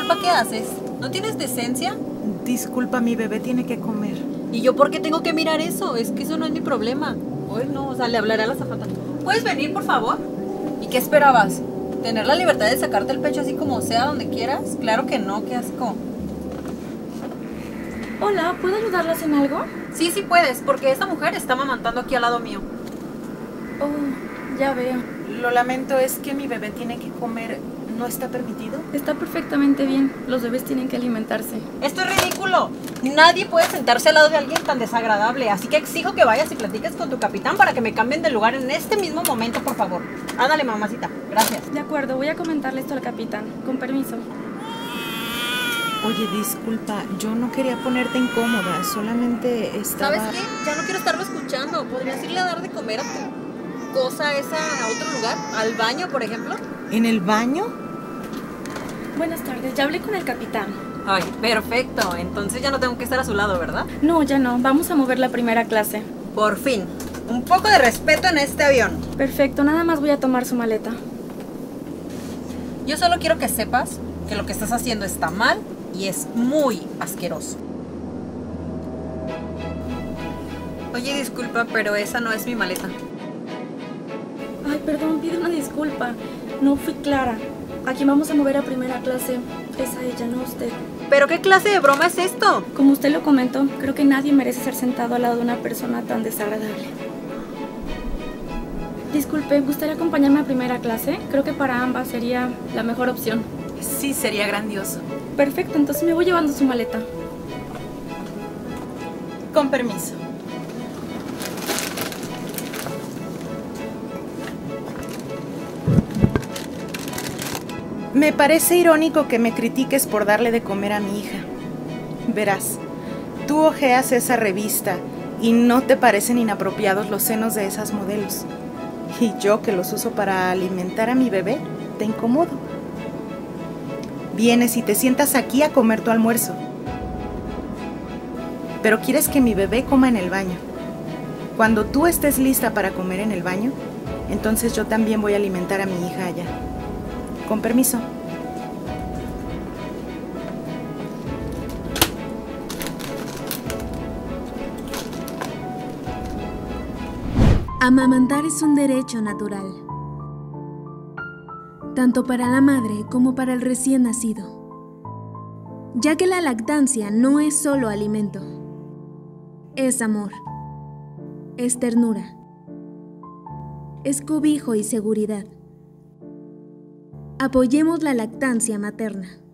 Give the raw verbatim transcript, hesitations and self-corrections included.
disculpa, ¿qué haces? ¿No tienes decencia? Disculpa, mi bebé tiene que comer. ¿Y yo por qué tengo que mirar eso? Es que eso no es mi problema. Hoy no, o sea, le hablaré a la azafata. ¿Puedes venir, por favor? ¿Y qué esperabas? ¿Tener la libertad de sacarte el pecho así como sea, donde quieras? Claro que no, qué asco. Hola, ¿puedo ayudarlas en algo? Sí, sí puedes, porque esta mujer está amamantando aquí al lado mío. Oh, ya veo. Lo lamento, es que mi bebé tiene que comer. ¿No está permitido? Está perfectamente bien. Los bebés tienen que alimentarse. Esto es ridículo. Nadie puede sentarse al lado de alguien tan desagradable. Así que exijo que vayas y platiques con tu capitán para que me cambien de lugar en este mismo momento, por favor. Ándale, mamacita. Gracias. De acuerdo, voy a comentarle esto al capitán. Con permiso. Oye, disculpa, yo no quería ponerte incómoda, solamente estaba... ¿Sabes qué? Ya no quiero estarlo escuchando. ¿Podrías irle a dar de comer a tu cosa esa a otro lugar? ¿Al baño, por ejemplo? ¿En el baño? Buenas tardes, ya hablé con el capitán. Ay, perfecto. Entonces ya no tengo que estar a su lado, ¿verdad? No, ya no. Vamos a mover la primera clase. Por fin. Un poco de respeto en este avión. Perfecto, nada más voy a tomar su maleta. Yo solo quiero que sepas que lo que estás haciendo está mal y es muy asqueroso. Oye, disculpa, pero esa no es mi maleta. Ay, perdón, pido una disculpa. No fui clara. A quien vamos a mover a primera clase es a ella, no a usted. ¿Pero qué clase de broma es esto? Como usted lo comentó, creo que nadie merece ser sentado al lado de una persona tan desagradable. Disculpe, ¿gustaría acompañarme a primera clase? Creo que para ambas sería la mejor opción. Sí, sería grandioso. Perfecto, entonces me voy llevando su maleta. Con permiso. Me parece irónico que me critiques por darle de comer a mi hija. Verás, tú ojeas esa revista y no te parecen inapropiados los senos de esas modelos. Y yo, que los uso para alimentar a mi bebé, te incomodo. Vienes y te sientas aquí a comer tu almuerzo. Pero quieres que mi bebé coma en el baño. Cuando tú estés lista para comer en el baño, entonces yo también voy a alimentar a mi hija allá. Con permiso. Amamantar es un derecho natural, tanto para la madre como para el recién nacido, ya que la lactancia no es solo alimento, es amor, es ternura, es cobijo y seguridad. Apoyemos la lactancia materna.